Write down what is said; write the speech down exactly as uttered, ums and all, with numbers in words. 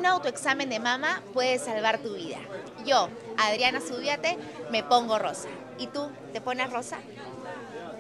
un autoexamen de mama puede salvar tu vida. Yo, Adriana Zubíate, me pongo rosa. ¿Y tú, te pones rosa?